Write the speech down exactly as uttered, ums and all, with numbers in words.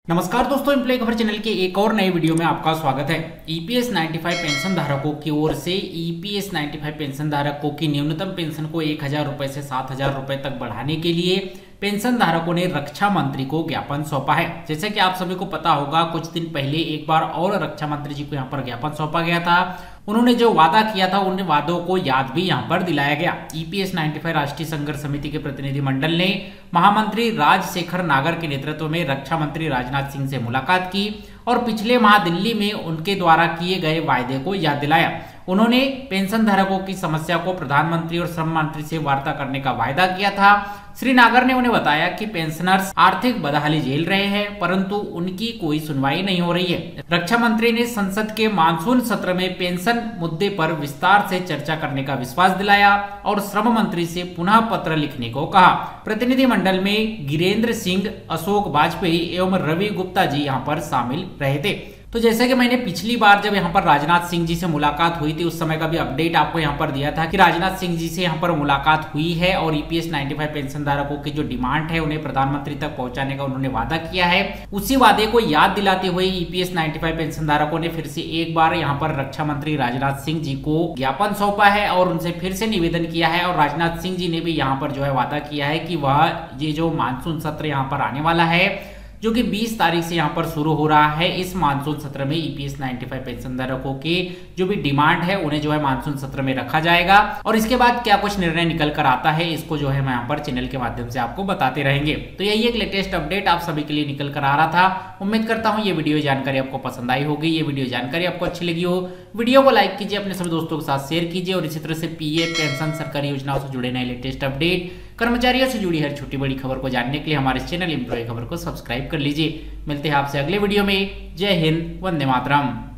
नमस्कार दोस्तों, एम्प्लॉय खबर चैनल के एक और नए वीडियो में आपका स्वागत है। ईपीएस पचानवे पेंशन धारकों की ओर से ईपीएस पचानवे पेंशन धारकों की न्यूनतम पेंशन को एक हजार रुपए से सात हजार रुपए तक बढ़ाने के लिए पेंशन धारकों ने रक्षा मंत्री को ज्ञापन सौंपा है। जैसे कि आप सभी को पता होगा, कुछ दिन पहले एक बार और रक्षा मंत्री जी को यहाँ पर ज्ञापन सौंपा गया था। उन्होंने जो वादा किया था उन वादों को याद भी यहाँ पर दिलाया गया। ईपीएस पचानवे राष्ट्रीय संघर्ष समिति के प्रतिनिधि मंडल ने महामंत्री राजशेखर नागर के नेतृत्व में रक्षा मंत्री राजनाथ सिंह से मुलाकात की और पिछले माह दिल्ली में उनके द्वारा किए गए वायदे को याद दिलाया। उन्होंने पेंशन धारकों की समस्या को प्रधानमंत्री और श्रम मंत्री से वार्ता करने का वायदा किया था। श्री नागर ने उन्हें बताया कि पेंशनर्स आर्थिक बदहाली झेल रहे हैं, परंतु उनकी कोई सुनवाई नहीं हो रही है। रक्षा मंत्री ने संसद के मानसून सत्र में पेंशन मुद्दे पर विस्तार से चर्चा करने का विश्वास दिलाया और श्रम मंत्री से पुनः पत्र लिखने को कहा। प्रतिनिधि मंडल में गिरेंद्र सिंह, अशोक वाजपेयी एवं रवि गुप्ता जी यहाँ पर शामिल रहे थे। तो जैसे कि मैंने पिछली बार जब यहाँ पर राजनाथ सिंह जी से मुलाकात हुई थी, उस समय का भी अपडेट आपको यहाँ पर दिया था कि राजनाथ सिंह जी से यहाँ पर मुलाकात हुई है और ईपीएस पचानवे पेंशन धारकों की जो डिमांड है उन्हें प्रधानमंत्री तक पहुंचाने का उन्होंने वादा किया है। उसी वादे को याद दिलाते हुए ईपीएस पचानवे पेंशन धारकों ने फिर से एक बार यहाँ पर रक्षा मंत्री राजनाथ सिंह जी को ज्ञापन सौंपा है और उनसे फिर से निवेदन किया है। और राजनाथ सिंह जी ने भी यहाँ पर जो है वादा किया है कि वह ये जो मानसून सत्र यहाँ पर आने वाला है, जो कि बीस तारीख से यहाँ पर शुरू हो रहा है, इस मानसून सत्र में ईपीएस पचानवे पेंशन धारकों की जो भी डिमांड है उन्हें जो है मानसून सत्र में रखा जाएगा। और इसके बाद क्या कुछ निर्णय निकल कर आता है, इसको जो है मैं यहाँ पर चैनल के माध्यम से आपको बताते रहेंगे। तो यही एक लेटेस्ट अपडेट आप सभी के लिए निकल कर आ रहा था। उम्मीद करता हूँ ये वीडियो जानकारी आपको पसंद आई होगी। ये वीडियो जानकारी आपको अच्छी लगी हो, वीडियो को लाइक कीजिए, अपने सभी दोस्तों के साथ शेयर कीजिए और इसी तरह से पीएफ पेंशन सरकारी योजनाओं से जुड़े नए लेटेस्ट अपडेट, कर्मचारियों से जुड़ी हर छोटी बड़ी खबर को जानने के लिए हमारे चैनल एम्प्लॉय खबर को सब्सक्राइब कर लीजिए। मिलते हैं आपसे अगले वीडियो में। जय हिंद, वंदे मातरम।